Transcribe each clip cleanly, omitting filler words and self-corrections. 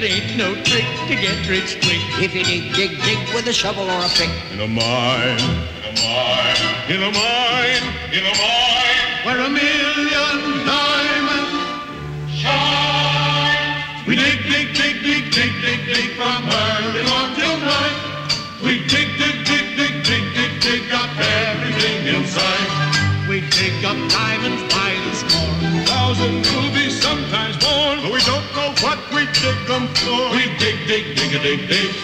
It ain't no trick to get rich quick if you dig, dig, dig with a shovel or a pick. In a mine, in a mine, in a mine, in a mine, where a million diamonds shine. We dig, dig, dig, dig, dig, dig, dig from early morn till night. We dig, dig, dig, dig, dig, dig, dig up everything inside. We dig up diamonds by the score, 1,000 rubies, sometimes more, but we don't know what we dig them for. We dig, dig, dig, dig, dig, dig.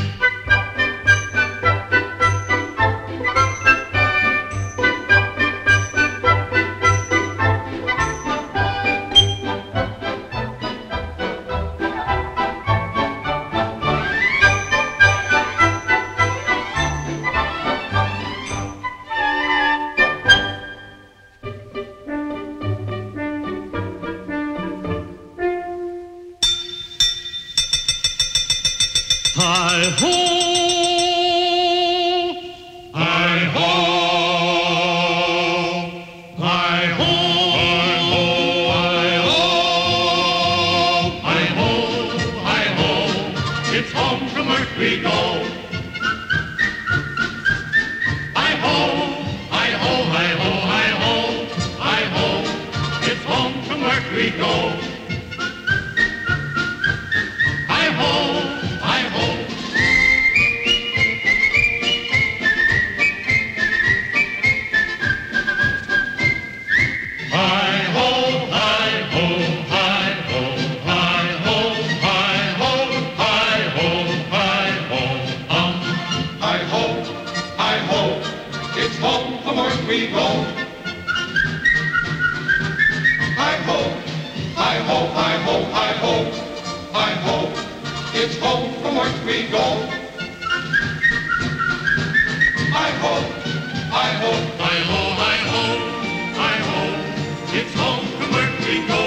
Hi-ho! Hi-ho! Hi-ho! Hi-ho! Hi-ho! Hi-ho! It's home from work we go. Hi-ho! Hi-ho! Hi-ho! Hi-ho! Hi-ho! It's home from work we go. Hi-ho! Hi-ho! We go. Hi-ho, hi-ho, hi-ho, hi-ho, hi-ho. It's home from work we go. Hi-ho, hi-ho, hi-ho, hi-ho, hi-ho. It's home from work we go.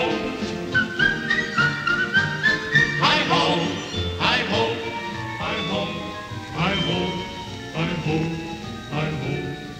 Hi-ho, hi-ho, hi-ho, hi-ho, hi-ho, hi-ho.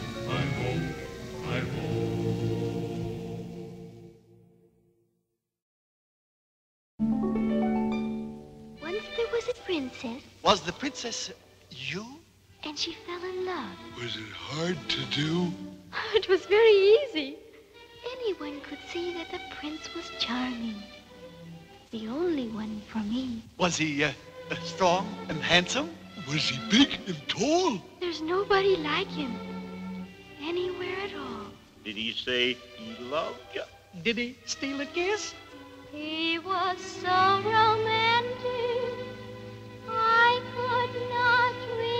Once there was a princess. Was the princess you? And she fell in love. Was it hard to do? It was very easy. Anyone could see that the prince was charming. The only one for me. Was he strong and handsome? Was he big and tall? There's nobody like him. Anywhere at all. Did he say he loved you? Did he steal a kiss? He was so romantic, I could not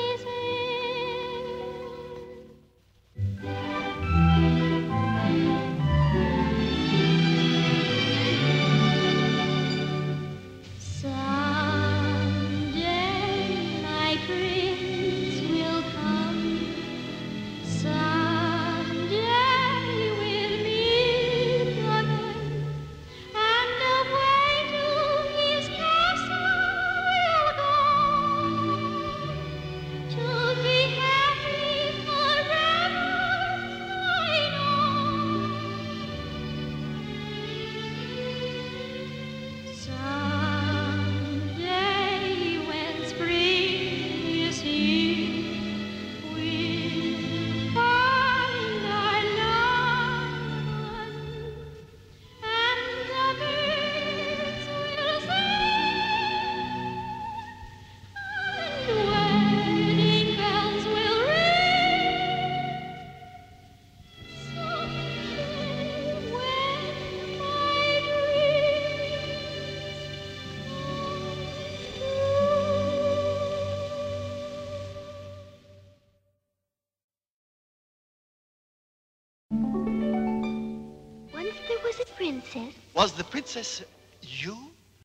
resist. Someday my prince will come. Someday we'll meet again. And away to his castle we'll go, to be happy forever, I know. Someday when spring is here, we'll find our love, and the birds will sing, and wedding bells will ring. Someday when my dreams come true. Once there was a princess. Was the princess you?